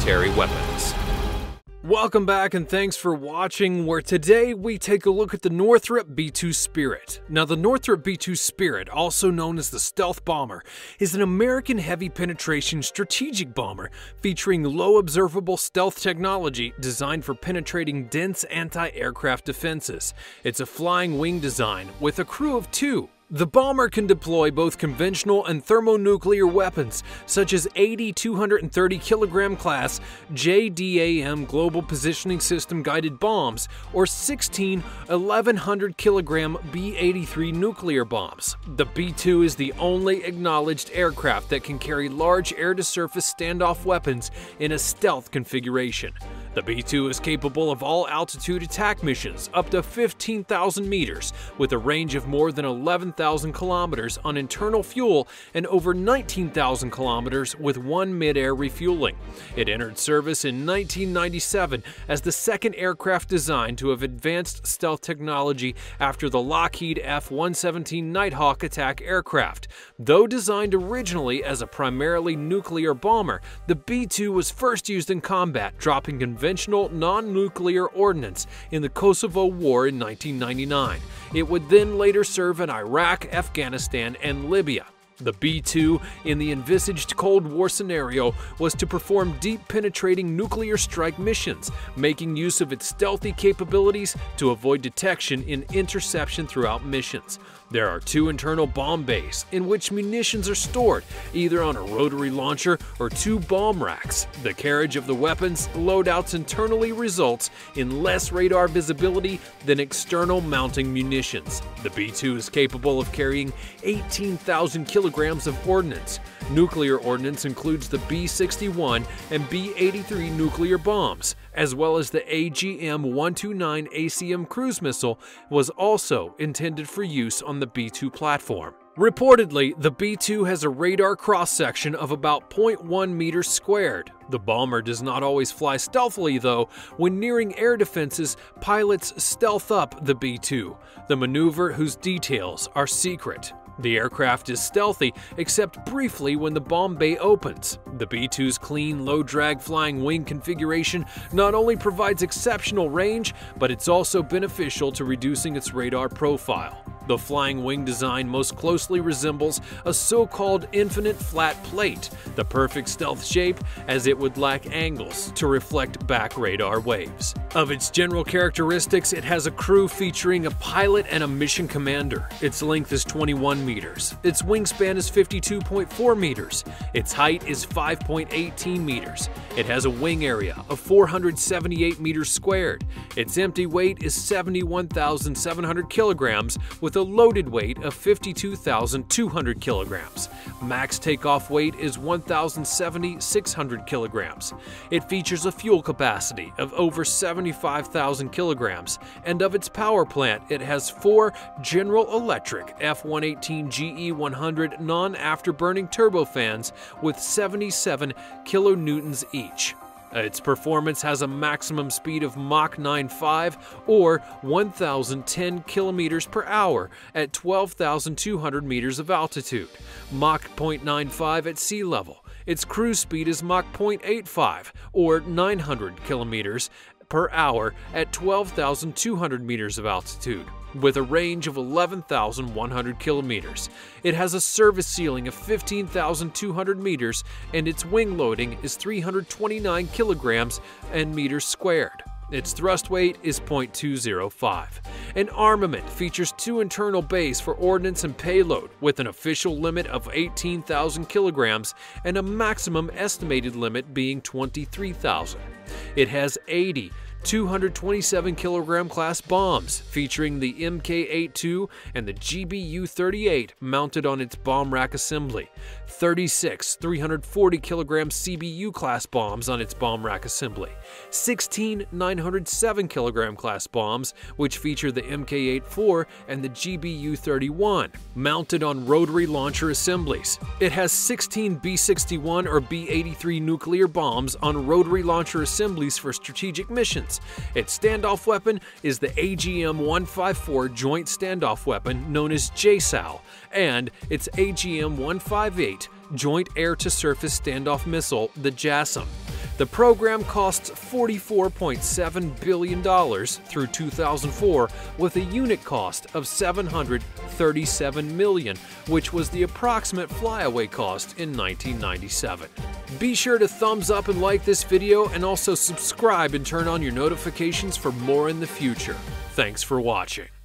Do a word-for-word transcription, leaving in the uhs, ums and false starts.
military weapons. Welcome back and thanks for watching, where today we take a look at the Northrop B two Spirit. Now, the Northrop B two Spirit, also known as the Stealth Bomber, is an American heavy penetration strategic bomber featuring low observable stealth technology designed for penetrating dense anti-aircraft defenses. It's a flying wing design with a crew of two. The bomber can deploy both conventional and thermonuclear weapons, such as eighty two hundred thirty kilogram class J D A M Global Positioning System-guided bombs, or sixteen eleven hundred kilogram B eighty-three nuclear bombs. The B two is the only acknowledged aircraft that can carry large air-to-surface standoff weapons in a stealth configuration. The B two is capable of all-altitude attack missions up to fifteen thousand meters, with a range of more than eleven thousand kilometers on internal fuel and over nineteen thousand kilometers with one mid-air refueling. It entered service in nineteen ninety-seven as the second aircraft designed to have advanced stealth technology after the Lockheed F one seventeen Nighthawk attack aircraft. Though designed originally as a primarily nuclear bomber, the B two was first used in combat, dropping conventional non-nuclear ordnance in the Kosovo War in nineteen ninety-nine. It would then later serve in Iraq, Afghanistan, and Libya. The B two, in the envisaged Cold War scenario, was to perform deep penetrating nuclear strike missions, making use of its stealthy capabilities to avoid detection in interception throughout missions. There are two internal bomb bays in which munitions are stored, either on a rotary launcher or two bomb racks. The carriage of the weapons loadouts internally results in less radar visibility than external mounting munitions. The B two is capable of carrying eighteen thousand kilograms of ordnance. Nuclear ordnance includes the B sixty-one and B eighty-three nuclear bombs, as well as the A G M one twenty-nine A C M cruise missile was also intended for use on the B two platform. Reportedly, the B two has a radar cross-section of about zero point one meters squared. The bomber does not always fly stealthily, though. When nearing air defenses, pilots stealth up the B two, the maneuver whose details are secret. The aircraft is stealthy, except briefly when the bomb bay opens. The B two's clean, low-drag flying wing configuration not only provides exceptional range, but it's also beneficial to reducing its radar profile. The flying wing design most closely resembles a so-called infinite flat plate, the perfect stealth shape as it would lack angles to reflect back radar waves. Of its general characteristics, it has a crew featuring a pilot and a mission commander. Its length is twenty-one meters. Its wingspan is fifty-two point four meters. Its height is five point one eight meters. It has a wing area of four hundred seventy-eight meters squared. Its empty weight is seventy-one thousand seven hundred kilograms with a loaded weight of fifty-two thousand two hundred kilograms. Max takeoff weight is one thousand seventy-six hundred kilograms. It features a fuel capacity of over seventy-five thousand kilograms, and of its power plant, it has four General Electric F one eighteen G E one hundred non-afterburning turbofans with seventy-seven kilonewtons each. Its performance has a maximum speed of Mach nine point five or one thousand ten kilometers per hour at twelve thousand two hundred meters of altitude, Mach zero point nine five at sea level. Its cruise speed is Mach zero point eight five or nine hundred kilometers per hour at twelve thousand two hundred meters of altitude, with a range of eleven thousand one hundred kilometers. It has a service ceiling of fifteen thousand two hundred meters, and its wing loading is three hundred twenty-nine kilograms and meters squared. Its thrust weight is zero point two zero five. An armament features two internal bays for ordnance and payload, with an official limit of eighteen thousand kilograms and a maximum estimated limit being twenty-three thousand. It has eighty two hundred twenty-seven kilogram class bombs featuring the M K eighty-two and the G B U thirty-eight mounted on its bomb rack assembly, thirty-six three hundred forty kilogram C B U class bombs on its bomb rack assembly, sixteen nine hundred seven kilogram class bombs which feature the M K eighty-four and the G B U thirty-one mounted on rotary launcher assemblies. It has sixteen B sixty-one or B eighty-three nuclear bombs on rotary launcher assemblies for strategic missions. Its standoff weapon is the A G M one fifty-four Joint Standoff Weapon known as J SAL, and its A G M one fifty-eight Joint Air-to-Surface Standoff Missile, the J A S M. The program costs forty-four point seven billion dollars through two thousand four, with a unit cost of seven hundred thirty-seven million dollars, which was the approximate flyaway cost in nineteen ninety-seven. Be sure to thumbs up and like this video, and also subscribe and turn on your notifications for more in the future. Thanks for watching.